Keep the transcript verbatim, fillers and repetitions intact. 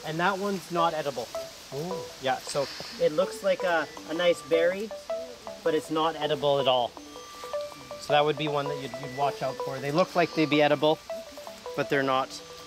and that one's not edible. Oh. Yeah, so it looks like a, a nice berry, but it's not edible at all. So that would be one that you'd, you'd watch out for. They look like they'd be edible, but they're not.